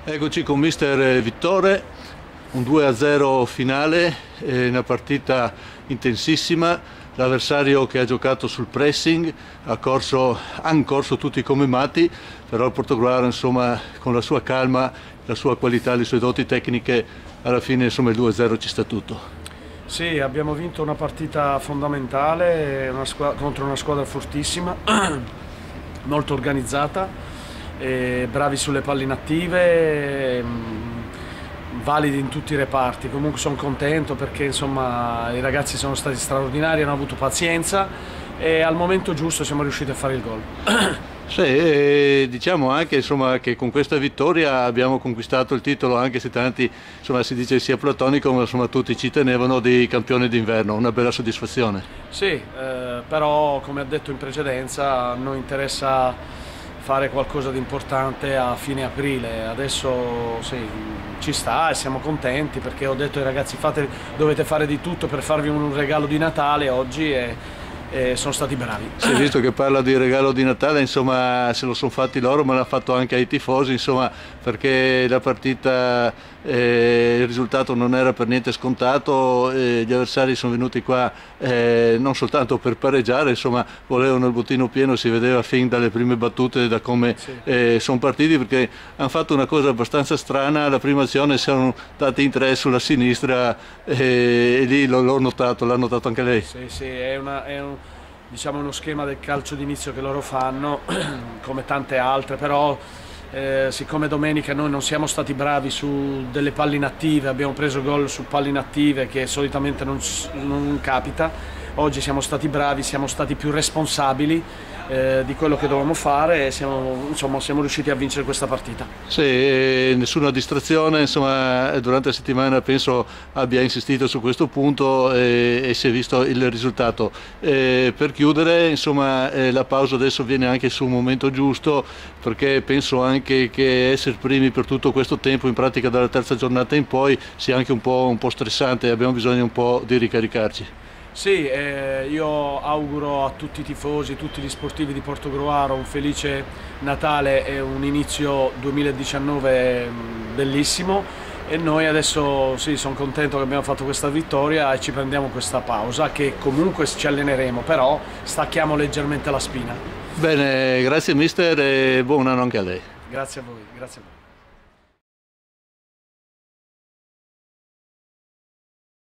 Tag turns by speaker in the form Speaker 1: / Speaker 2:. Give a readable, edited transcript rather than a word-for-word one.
Speaker 1: Eccoci con mister Vittore, un 2-0 finale, una partita intensissima, l'avversario che ha giocato sul pressing, hanno corso tutti come matti, però il Portogruaro insomma con la sua calma, la sua qualità, le sue doti tecniche, alla fine insomma il 2-0 ci sta tutto.
Speaker 2: Sì, abbiamo vinto una partita fondamentale contro una squadra fortissima, molto organizzata. Bravi sulle palle inattive, validi in tutti i reparti. Comunque sono contento perché insomma i ragazzi sono stati straordinari, hanno avuto pazienza e al momento giusto siamo riusciti a fare il gol.
Speaker 1: Sì, diciamo anche insomma, che con questa vittoria abbiamo conquistato il titolo, anche se tanti insomma, si dice sia platonico, ma insomma, tutti ci tenevano, di campione d'inverno, una bella soddisfazione.
Speaker 2: Sì, però come ho detto in precedenza a noi interessa fare qualcosa di importante a fine aprile. Adesso sì, ci sta e siamo contenti perché ho detto ai ragazzi dovete fare di tutto per farvi un regalo di Natale oggi e sono stati bravi.
Speaker 1: Sì, visto che parla di regalo di Natale, insomma se lo sono fatti loro, ma l'ha fatto anche ai tifosi, insomma, perché la partita, il risultato non era per niente scontato, gli avversari sono venuti qua non soltanto per pareggiare, insomma volevano il bottino pieno, si vedeva fin dalle prime battute da come sono partiti, perché hanno fatto una cosa abbastanza strana. La prima azione si sono dati in tre sulla sinistra e lì l'ho notato, l'ha notato anche lei.
Speaker 2: Sì, sì, diciamo uno schema del calcio d'inizio che loro fanno, come tante altre, però siccome domenica noi non siamo stati bravi su delle palle inattive, abbiamo preso gol su palle inattive che solitamente non capita, oggi siamo stati bravi, siamo stati più responsabili di quello che dovevamo fare e siamo riusciti a vincere questa partita.
Speaker 1: Sì, nessuna distrazione, insomma durante la settimana penso abbia insistito su questo punto e si è visto il risultato. Per chiudere, insomma, la pausa adesso viene anche su un momento giusto, perché penso anche che essere primi per tutto questo tempo, in pratica dalla terza giornata in poi, sia anche un po' stressante, abbiamo bisogno un po' di ricaricarci.
Speaker 2: Sì, io auguro a tutti i tifosi, tutti gli sportivi di Portogruaro un felice Natale e un inizio 2019 bellissimo, e noi adesso sì, sono contento che abbiamo fatto questa vittoria e ci prendiamo questa pausa, che comunque ci alleneremo, però stacchiamo leggermente la spina.
Speaker 1: Bene, grazie mister e buon anno anche a lei.
Speaker 2: Grazie a voi, grazie a voi.